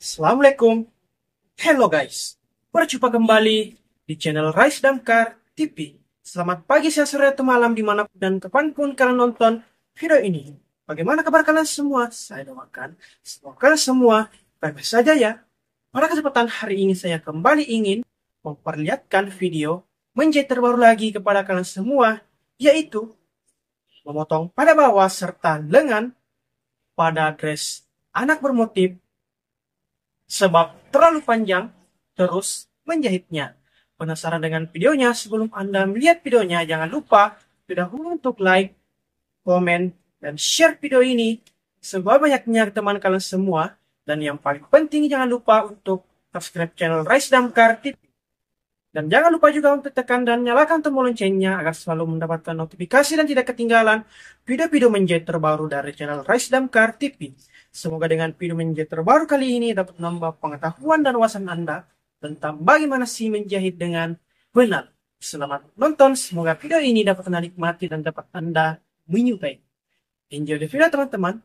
Assalamualaikum. Hello guys. Berjumpa kembali di channel Rise Damkar TV. Selamat pagi, siang, sore, atau malam dimanapun dan kapanpun kalian nonton video ini. Bagaimana kabar kalian semua? Saya doakan semoga kalian semua baik-baik saja ya. Pada kesempatan hari ini saya kembali ingin memperlihatkan video menjahit terbaru lagi kepada kalian semua, yaitu memotong pada bawah serta lengan pada dress anak bermotif, sebab terlalu panjang, terus menjahitnya. Penasaran dengan videonya? Sebelum Anda melihat videonya, jangan lupa dahulu untuk like, komen, dan share video ini sebanyak-banyaknya ke teman kalian semua. Dan yang paling penting, jangan lupa untuk subscribe channel Rise Damkar TV. Dan jangan lupa juga untuk tekan dan nyalakan tombol loncengnya agar selalu mendapatkan notifikasi dan tidak ketinggalan video-video menjahit terbaru dari channel Rise Damkar TV. Semoga dengan video menjahit terbaru kali ini dapat menambah pengetahuan dan wawasan Anda tentang bagaimana sih menjahit dengan benar. Selamat nonton, semoga video ini dapat Anda nikmati dan dapat Anda menyukai. Enjoy the video teman-teman.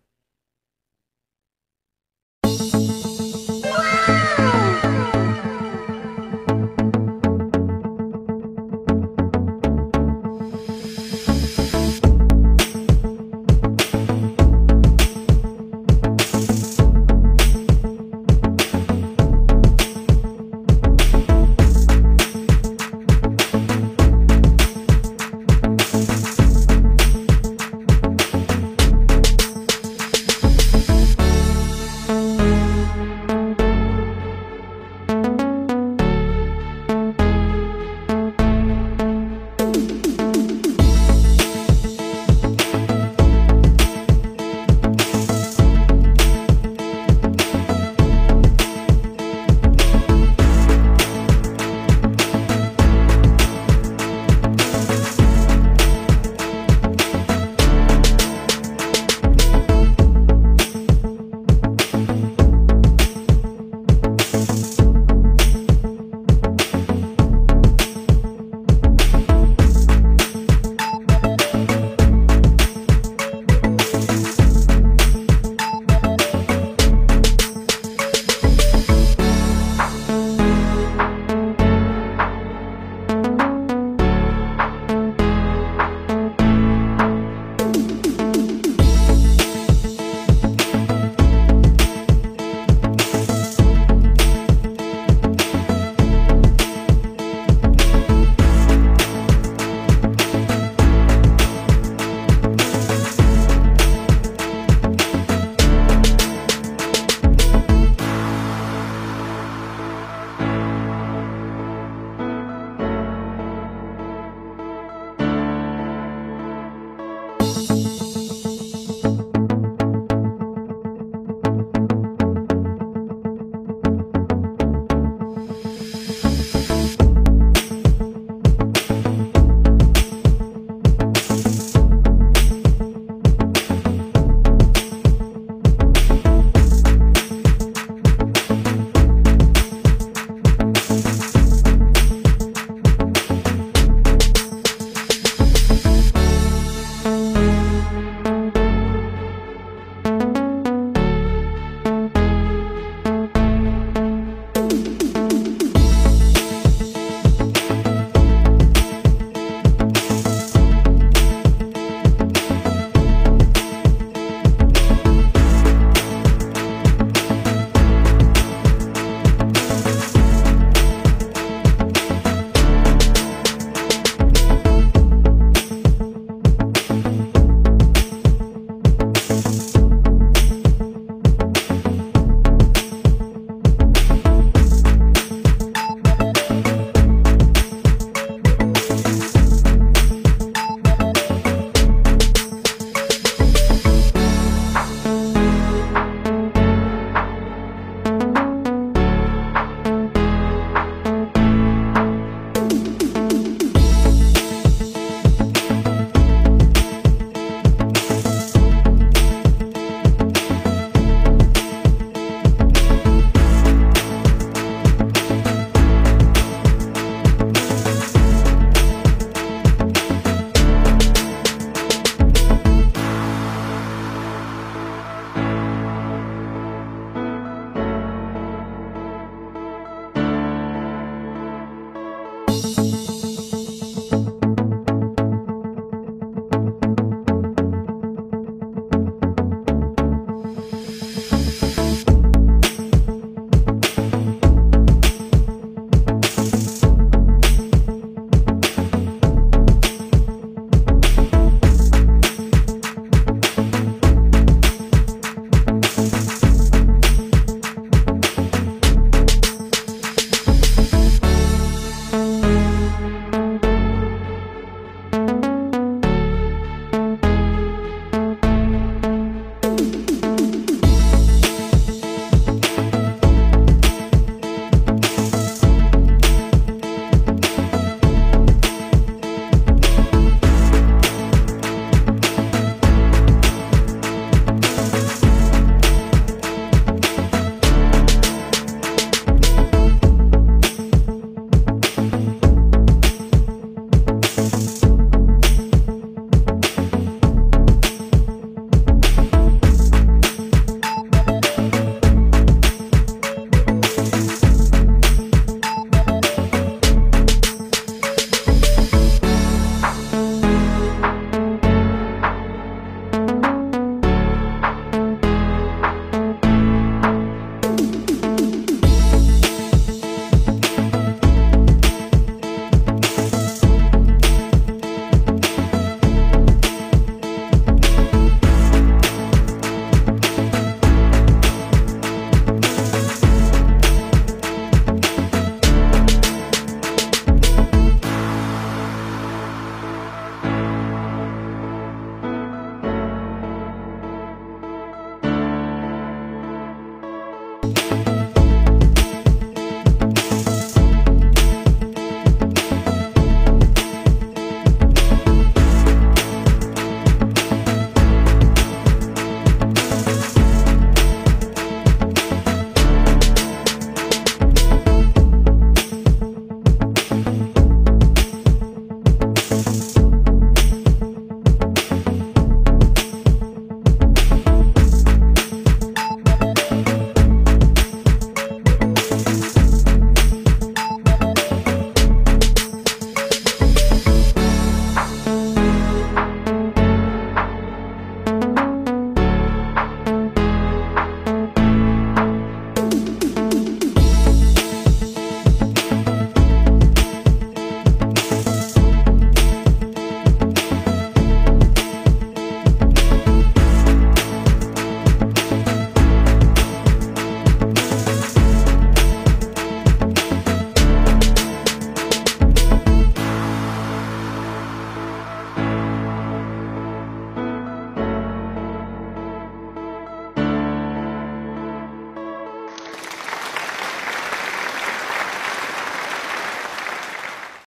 Bye.